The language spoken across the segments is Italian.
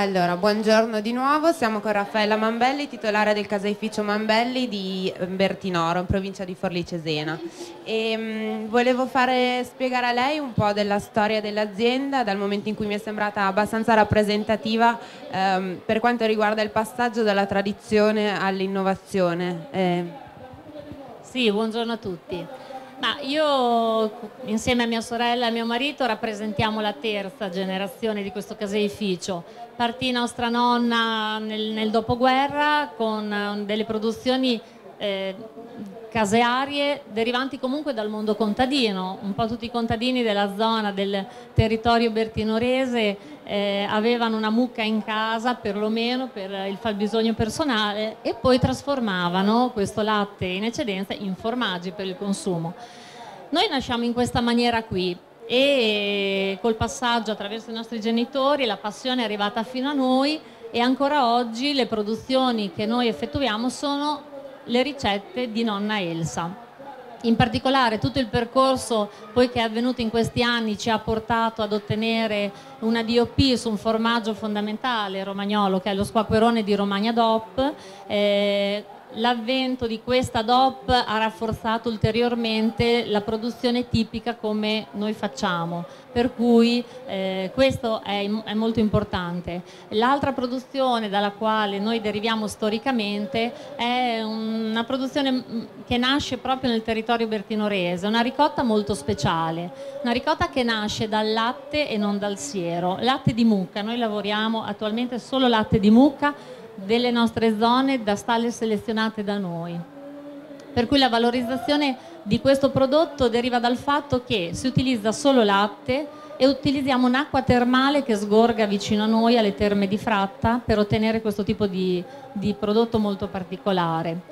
Allora, buongiorno di nuovo, siamo con Raffaella Mambelli, titolare del caseificio Mambelli di Bertinoro, in provincia di Forlì Cesena. Volevo spiegare a lei un po' della storia dell'azienda, dal momento in cui mi è sembrata abbastanza rappresentativa per quanto riguarda il passaggio dalla tradizione all'innovazione. Sì, buongiorno a tutti. Io insieme a mia sorella e mio marito rappresentiamo la terza generazione di questo caseificio. Partì nostra nonna nel dopoguerra con delle produzioni casearie derivanti comunque dal mondo contadino. Un po' tutti i contadini della zona del territorio bertinorese avevano una mucca in casa perlomeno per il fabbisogno personale e poi trasformavano questo latte in eccedenza in formaggi per il consumo. Noi nasciamo in questa maniera qui e col passaggio attraverso i nostri genitori la passione è arrivata fino a noi e ancora oggi le produzioni che noi effettuiamo sono le ricette di nonna Elsa. In particolare tutto il percorso poi che è avvenuto in questi anni ci ha portato ad ottenere una DOP su un formaggio fondamentale romagnolo che è lo squacquerone di Romagna DOP. L'avvento di questa DOP ha rafforzato ulteriormente la produzione tipica come noi facciamo, per cui questo è molto importante. L'altra produzione dalla quale noi deriviamo storicamente è una produzione che nasce proprio nel territorio bertinorese, una ricotta molto speciale, una ricotta che nasce dal latte e non dal siero, latte di mucca. Noi lavoriamo attualmente solo latte di mucca delle nostre zone da stalle selezionate da noi, per cui la valorizzazione di questo prodotto deriva dal fatto che si utilizza solo latte e utilizziamo un'acqua termale che sgorga vicino a noi alle terme di Fratta per ottenere questo tipo di prodotto molto particolare.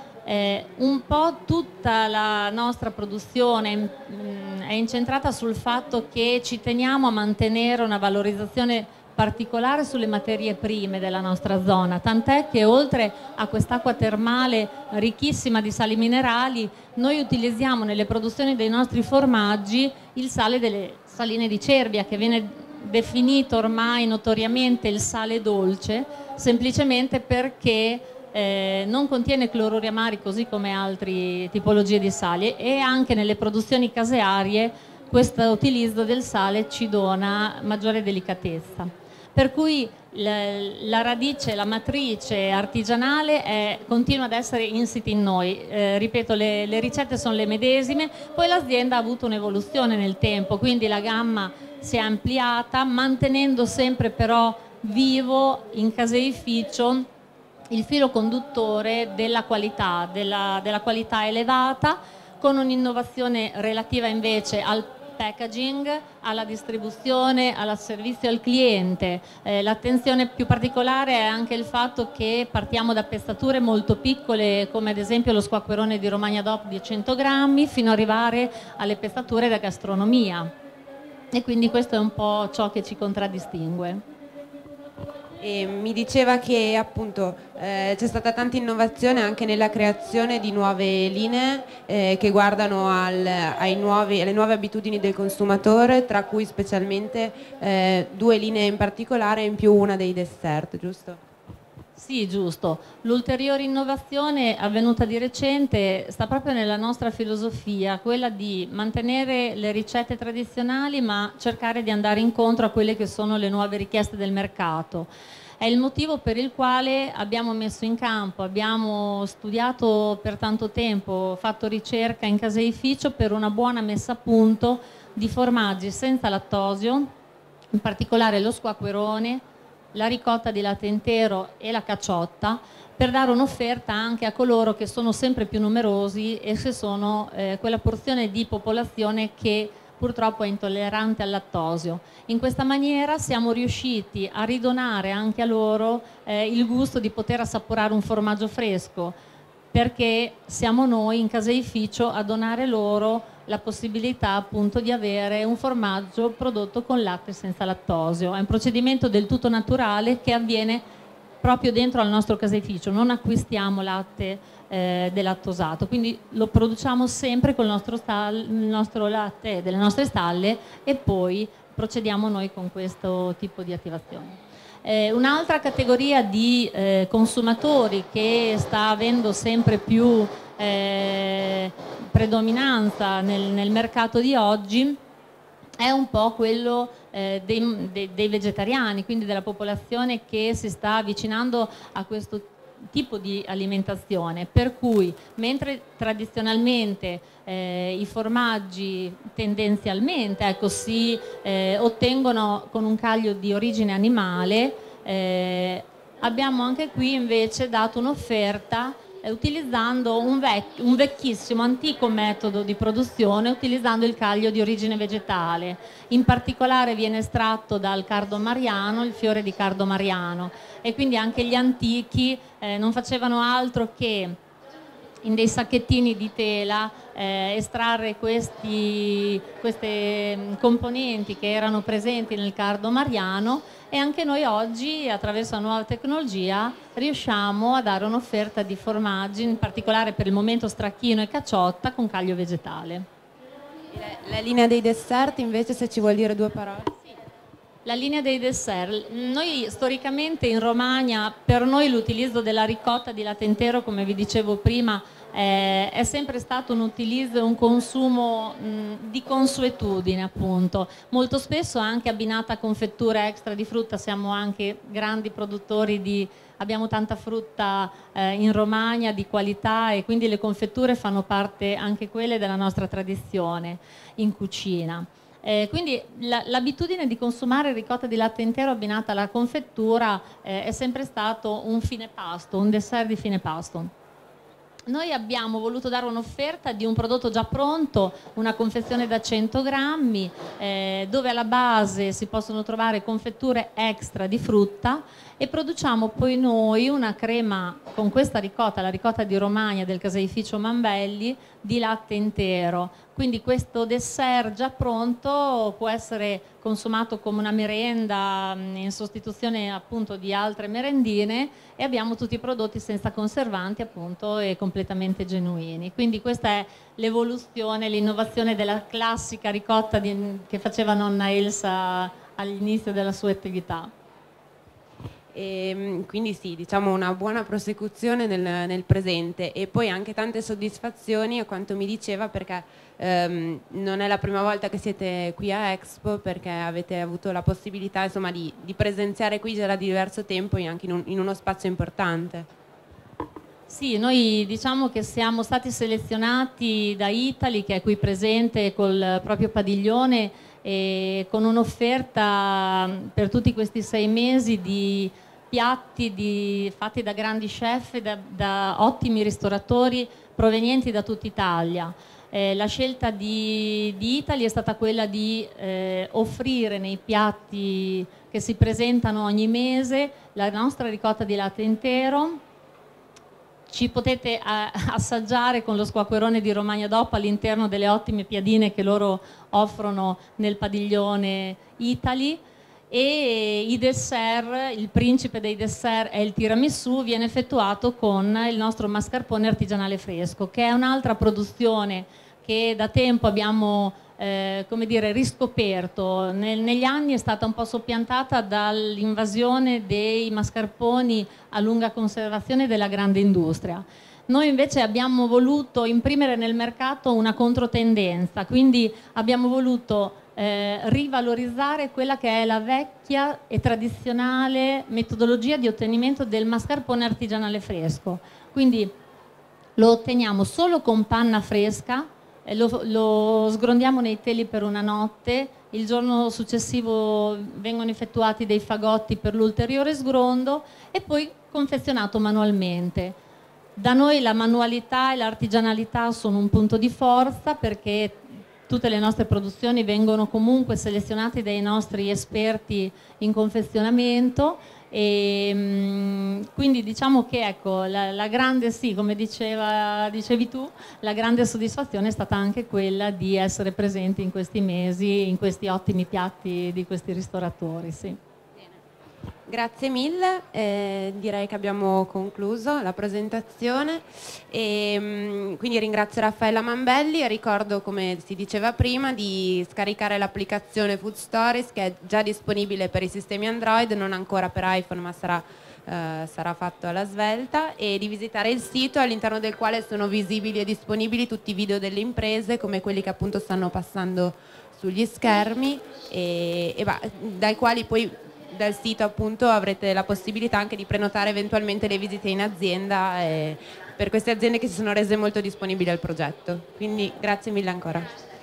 Un po' tutta la nostra produzione è incentrata sul fatto che ci teniamo a mantenere una valorizzazione particolare sulle materie prime della nostra zona, tant'è che oltre a quest'acqua termale ricchissima di sali minerali noi utilizziamo nelle produzioni dei nostri formaggi il sale delle saline di Cervia, che viene definito ormai notoriamente il sale dolce, semplicemente perché non contiene cloruri amari così come altre tipologie di sali, e anche nelle produzioni casearie questo utilizzo del sale ci dona maggiore delicatezza. Per cui la radice, la matrice artigianale continua ad essere insita in noi. Ripeto, le ricette sono le medesime, poi l'azienda ha avuto un'evoluzione nel tempo, quindi la gamma si è ampliata, mantenendo sempre però vivo in caseificio il filo conduttore della qualità elevata, con un'innovazione relativa invece al packaging, alla distribuzione, al servizio al cliente. L'attenzione più particolare è anche il fatto che partiamo da pezzature molto piccole, come ad esempio lo squacquerone di Romagna DOP di 100 grammi, fino ad arrivare alle pezzature da gastronomia. E quindi questo è un po' ciò che ci contraddistingue. E mi diceva che appunto c'è stata tanta innovazione anche nella creazione di nuove linee che guardano alle nuove abitudini del consumatore, tra cui specialmente 2 linee in particolare, in più una dei dessert, giusto? Sì, giusto. L'ulteriore innovazione avvenuta di recente sta proprio nella nostra filosofia, quella di mantenere le ricette tradizionali ma cercare di andare incontro a quelle che sono le nuove richieste del mercato. È il motivo per il quale abbiamo messo in campo, abbiamo studiato per tanto tempo, fatto ricerca in caseificio per una buona messa a punto di formaggi senza lattosio, in particolare lo squacquerone, la ricotta di latte intero e la cacciotta, per dare un'offerta anche a coloro che sono sempre più numerosi e che sono quella porzione di popolazione che purtroppo è intollerante al lattosio. In questa maniera siamo riusciti a ridonare anche a loro il gusto di poter assaporare un formaggio fresco, perché siamo noi in caseificio a donare loro la possibilità appunto di avere un formaggio prodotto con latte senza lattosio. È un procedimento del tutto naturale che avviene proprio dentro al nostro caseificio, non acquistiamo latte delattosato, quindi lo produciamo sempre con il nostro latte delle nostre stalle e poi procediamo noi con questo tipo di attivazione. Un'altra categoria di consumatori che sta avendo sempre più predominanza nel mercato di oggi è un po' quello dei vegetariani, quindi della popolazione che si sta avvicinando a questo tipo di alimentazione, per cui mentre tradizionalmente i formaggi tendenzialmente si ottengono con un caglio di origine animale, abbiamo anche qui invece dato un'offerta utilizzando un vecchissimo, antico metodo di produzione, utilizzando il caglio di origine vegetale. In particolare viene estratto dal cardo mariano, il fiore di cardo mariano, e quindi anche gli antichi non facevano altro che in dei sacchettini di tela estrarre queste componenti che erano presenti nel cardo mariano, e anche noi oggi attraverso la nuova tecnologia riusciamo a dare un'offerta di formaggi, in particolare per il momento stracchino e cacciotta, con caglio vegetale. La linea dei dessert invece, se ci vuol dire due parole. La linea dei dessert, noi storicamente in Romagna, per noi l'utilizzo della ricotta di latte intero, come vi dicevo prima, è sempre stato un utilizzo e un consumo di consuetudine, appunto, molto spesso anche abbinata a confetture extra di frutta. Siamo anche grandi produttori abbiamo tanta frutta in Romagna di qualità, e quindi le confetture fanno parte anche quelle della nostra tradizione in cucina. Quindi l'abitudine di consumare ricotta di latte intero abbinata alla confettura è sempre stato un fine pasto, un dessert di fine pasto. Noi abbiamo voluto dare un'offerta di un prodotto già pronto, una confezione da 100 grammi, dove alla base si possono trovare confetture extra di frutta, e produciamo poi noi una crema con questa ricotta, la ricotta di Romagna del caseificio Mambelli, di latte intero. Quindi questo dessert già pronto può essere consumato come una merenda in sostituzione appunto di altre merendine, e abbiamo tutti i prodotti senza conservanti, appunto, e completamente genuini. Quindi questa è l'evoluzione, l'innovazione della classica ricotta che faceva nonna Elsa all'inizio della sua attività. E quindi sì, diciamo una buona prosecuzione nel presente, e poi anche tante soddisfazioni a quanto mi diceva, perché non è la prima volta che siete qui a Expo, perché avete avuto la possibilità, insomma, di presenziare qui già da diverso tempo, anche in uno spazio importante. Sì, noi diciamo che siamo stati selezionati da Italy, che è qui presente col proprio padiglione, e con un'offerta per tutti questi 6 mesi di piatti fatti da grandi chef, da ottimi ristoratori provenienti da tutta Italia. La scelta di Italy è stata quella di offrire nei piatti che si presentano ogni mese la nostra ricotta di latte intero. Ci potete assaggiare con lo squacquerone di Romagna DOP all'interno delle ottime piadine che loro offrono nel padiglione Italy. E i dessert, il principe dei dessert è il tiramisù, viene effettuato con il nostro mascarpone artigianale fresco, che è un'altra produzione che da tempo abbiamo come dire, riscoperto. Negli anni è stata un po' soppiantata dall'invasione dei mascarponi a lunga conservazione della grande industria. Noi invece abbiamo voluto imprimere nel mercato una controtendenza, quindi abbiamo voluto rivalorizzare quella che è la vecchia e tradizionale metodologia di ottenimento del mascarpone artigianale fresco. Quindi lo otteniamo solo con panna fresca, lo sgrondiamo nei teli per una notte, il giorno successivo vengono effettuati dei fagotti per l'ulteriore sgrondo e poi confezionato manualmente. Da noi la manualità e l'artigianalità sono un punto di forza, perché tutte le nostre produzioni vengono comunque selezionate dai nostri esperti in confezionamento, e quindi diciamo che ecco, la grande, sì, come dicevi tu, la grande soddisfazione è stata anche quella di essere presenti in questi mesi, in questi ottimi piatti di questi ristoratori. Sì. Grazie mille, direi che abbiamo concluso la presentazione e quindi ringrazio Raffaella Mambelli e ricordo, come si diceva prima, di scaricare l'applicazione Food Stories, che è già disponibile per i sistemi Android, non ancora per iPhone, ma sarà fatto alla svelta, e di visitare il sito all'interno del quale sono visibili e disponibili tutti i video delle imprese, come quelli che appunto stanno passando sugli schermi dai quali poi dal sito appunto avrete la possibilità anche di prenotare eventualmente le visite in azienda per queste aziende che si sono rese molto disponibili al progetto. Quindi grazie mille ancora.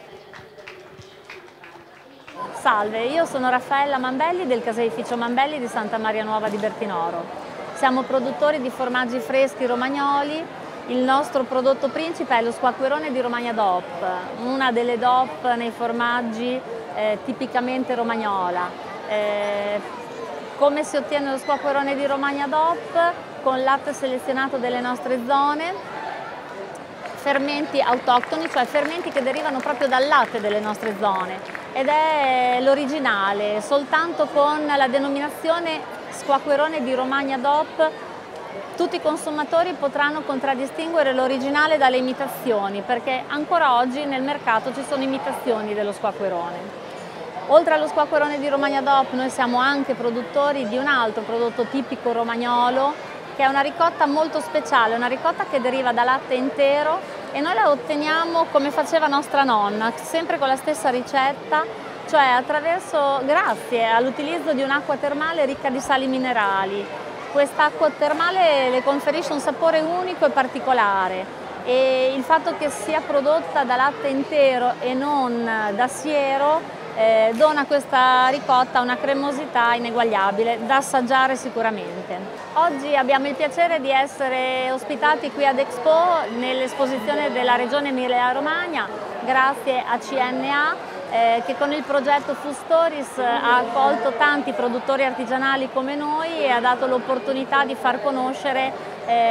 Salve, io sono Raffaella Mambelli del caseificio Mambelli di Santa Maria Nuova di Bertinoro. Siamo produttori di formaggi freschi romagnoli. Il nostro prodotto principe è lo squacquerone di Romagna DOP, una delle DOP nei formaggi tipicamente romagnola. Come si ottiene lo squacquerone di Romagna DOP? Con latte selezionato delle nostre zone, fermenti autoctoni, cioè fermenti che derivano proprio dal latte delle nostre zone, ed è l'originale. Soltanto con la denominazione squacquerone di Romagna DOP tutti i consumatori potranno contraddistinguere l'originale dalle imitazioni, perché ancora oggi nel mercato ci sono imitazioni dello squacquerone. Oltre allo squacquerone di Romagna DOP, noi siamo anche produttori di un altro prodotto tipico romagnolo, che è una ricotta molto speciale, una ricotta che deriva da latte intero, e noi la otteniamo come faceva nostra nonna, sempre con la stessa ricetta, cioè grazie all'utilizzo di un'acqua termale ricca di sali minerali. Quest'acqua termale le conferisce un sapore unico e particolare, e il fatto che sia prodotta da latte intero e non da siero dona a questa ricotta una cremosità ineguagliabile, da assaggiare sicuramente. Oggi abbiamo il piacere di essere ospitati qui ad Expo, nell'esposizione della Regione Emilia-Romagna, grazie a CNA, che con il progetto Food Stories ha accolto tanti produttori artigianali come noi e ha dato l'opportunità di far conoscere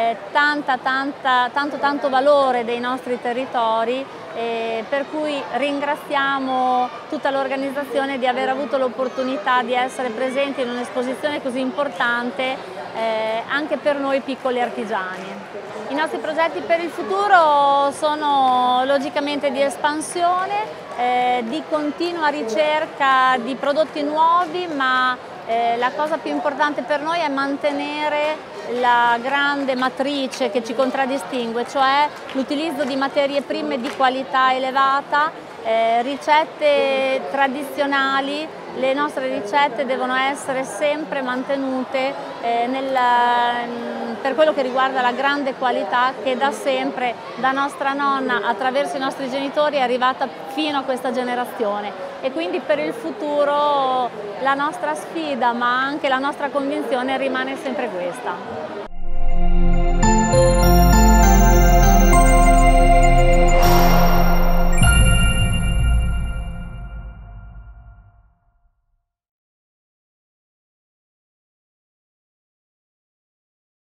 tanto valore dei nostri territori, per cui ringraziamo tutta l'organizzazione di aver avuto l'opportunità di essere presenti in un'esposizione così importante anche per noi piccoli artigiani. I nostri progetti per il futuro sono logicamente di espansione, di continua ricerca di prodotti nuovi, ma la cosa più importante per noi è mantenere la grande matrice che ci contraddistingue, cioè l'utilizzo di materie prime di qualità elevata, ricette tradizionali. Le nostre ricette devono essere sempre mantenute per quello che riguarda la grande qualità che da sempre, da nostra nonna attraverso i nostri genitori, è arrivata fino a questa generazione, e quindi per il futuro la nostra sfida, ma anche la nostra convinzione rimane sempre questa.